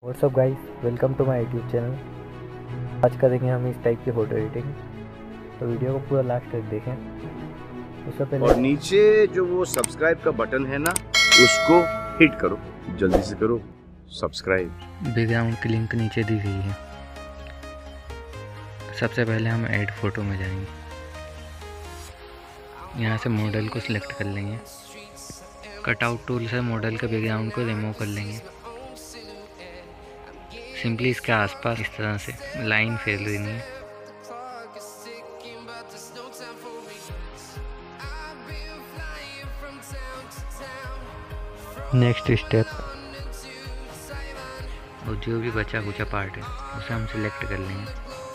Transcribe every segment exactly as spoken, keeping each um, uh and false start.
WhatsApp guys, welcome to my YouTube channel. आज करेंगे हम इस टाइप की फ़ोटो एडिटिंग, तो वीडियो को पूरा लास्ट तक देखें। उससे पहले और नीचे जो वो सब्सक्राइब का बटन है ना, उसको हिट करो, जल्दी से करो सब्सक्राइब। बैकग्राउंड की लिंक नीचे दी गई है। सबसे पहले हम ऐड फोटो में जाएंगे। यहाँ से मॉडल को सिलेक्ट कर लेंगे। कटआउट टूल से मॉडल के बैकग्राउंड को रिमूव कर लेंगे। सिंपली इसके आसपास इस तरह से लाइन फेर देनी है। नेक्स्ट स्टेप, और जो भी बचा कुचा पार्ट है उसे हम सिलेक्ट कर लेंगे।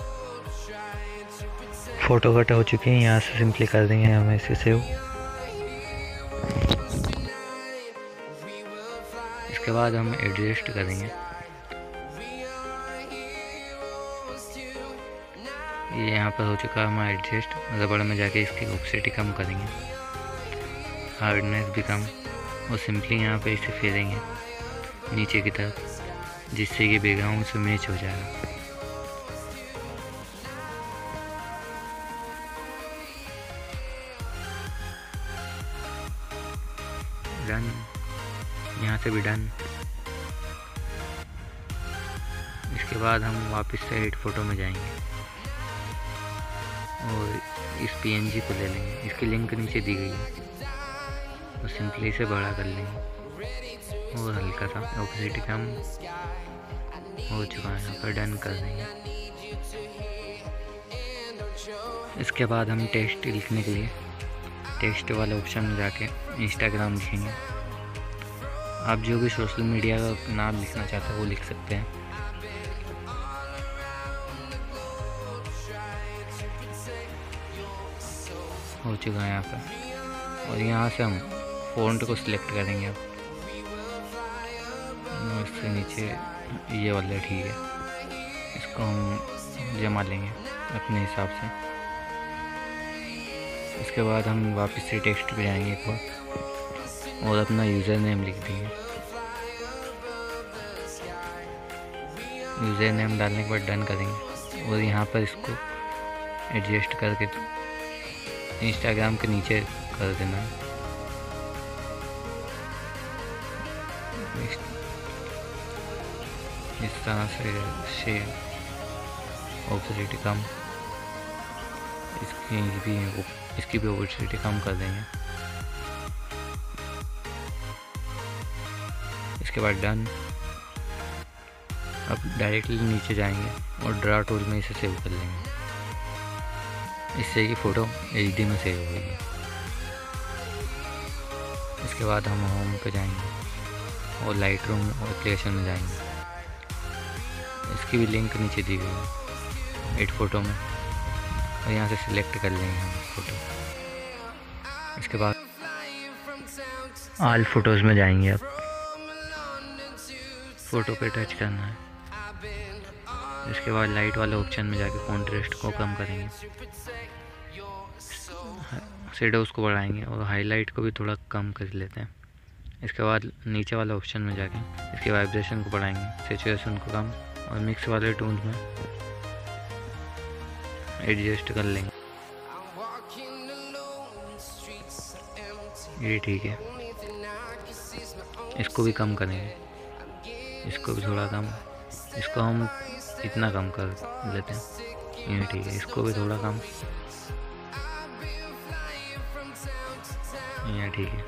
फ़ोटो कट हो चुकी है, यहाँ से सिंपली कर देंगे हम इसे सेव। इसके बाद हम एडजस्ट करेंगे। ये यहाँ पर हो चुका है हमारा एडजस्ट। रबड़ में जाके इसकी ऑप्सिटी कम करेंगे, हार्डनेस भी कम, और सिंपली यहाँ पे इसे फेरेंगे नीचे की तरफ, जिससे कि बैकग्राउंड से मैच हो जाएगा। डन, यहाँ से भी डन। इसके बाद हम वापस से एड फोटो में जाएंगे और इस पीएनजी को ले लेंगे। इसकी लिंक नीचे दी गई है, और सिंपली इसे बड़ा कर लेंगे और हल्का सा ऑपोजिट कम हो चुका है, यहाँ पर डन कर देंगे। इसके बाद हम टेक्स्ट लिखने के लिए टेक्स्ट वाले ऑप्शन में जाके इंस्टाग्राम लिखेंगे। आप जो भी सोशल मीडिया का नाम लिखना चाहते हो वो लिख सकते हैं। हो चुका है यहाँ पर, और यहाँ से हम फ़ॉन्ट को सिलेक्ट करेंगे। अब इससे नीचे ये वाला ठीक है, इसको हम जमा लेंगे अपने हिसाब से। इसके बाद हम वापस से टेक्स्ट पे जाएंगे एक बार, और अपना यूज़र नेम लिख देंगे। यूज़र नेम डालने के बाद डन करेंगे, और यहाँ पर इसको एडजस्ट करके इंस्टाग्राम के नीचे कर देना है। इस तरह से शेयर ऑपोजिट कम, इसकी भी इसकी भी ऑपोजिट कम कर देंगे। इसके बाद डन। अब डायरेक्टली नीचे जाएंगे और ड्रा टूल में इसे सेव कर लेंगे, इससे कि फ़ोटो एच डी में सेव होगी। इसके बाद हम होम पे जाएंगे और लाइट रूम एप्लीकेशन में जाएंगे। इसकी भी लिंक नीचे दी गई है एड फोटो में, और यहाँ से सिलेक्ट कर लेंगे हम फ़ोटो। इसके बाद ऑल फोटोज़ में जाएंगे। अब फ़ोटो पे टच करना है। इसके बाद लाइट वाले ऑप्शन में जाके कॉन्ट्रास्ट को कम करेंगे, शेडोज़ को बढ़ाएंगे, और हाईलाइट को भी थोड़ा कम कर लेते हैं। इसके बाद नीचे वाले ऑप्शन में जाके इसके वाइब्रेशन को बढ़ाएंगे, सैचुरेशन को कम, और मिक्स वाले टूल में एडजस्ट कर लेंगे। ये ठीक है। इसको भी कम करेंगे, इसको भी थोड़ा कम, इसको हम इतना कम कर लेते हैं। ये ठीक है। इसको भी थोड़ा कम, ये ठीक है।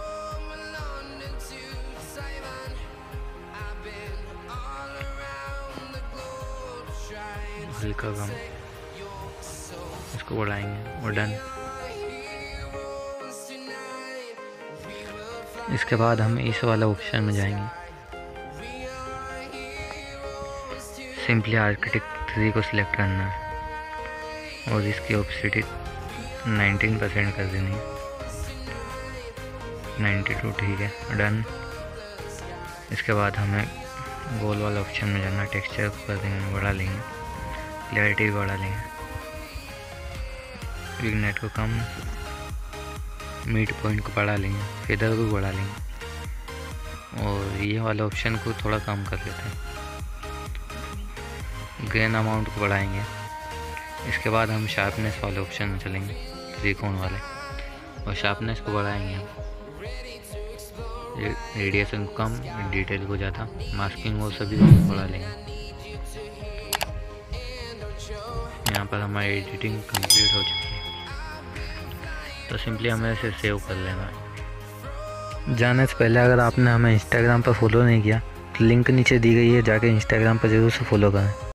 हल्का कम, इसको बढ़ाएंगे और डन। इसके बाद हम इस वाला ऑप्शन में जाएंगे। सिंपली आर्किटेक्ट थ्री को सिलेक्ट करना है, और इसकी ऑपोसिटी नाइनटीन परसेंट कर देनी है। नाइन्टी टू ठीक है, डन। इसके बाद हमें गोल वाला ऑप्शन में जाना, टेक्सचर को कर देंगे, बढ़ा लेंगे, क्लैरिटी भी बढ़ा लेंगे, विग्नेट को कम, मिड पॉइंट को बढ़ा लेंगे, फेदर को बढ़ा लेंगे, और ये वाला ऑप्शन को थोड़ा कम कर लेते हैं। ग्रेन अमाउंट को बढ़ाएंगे। इसके बाद हम शार्पनेस वाले ऑप्शन में चलेंगे, त्रिकोण वाले, और शार्पनेस को बढ़ाएंगे हम, रेडिएशन को कम, डिटेल को ज़्यादा, मास्किंग वो सभी को बढ़ा लेंगे। यहाँ पर हमारी एडिटिंग कंप्लीट हो चुकी है, तो सिंपली हमें इसे सेव कर लेना है। जाने से पहले अगर आपने हमें इंस्टाग्राम पर फॉलो नहीं किया तो लिंक नीचे दी गई है, जाके इंस्टाग्राम पर ज़रूर से फॉलो करें।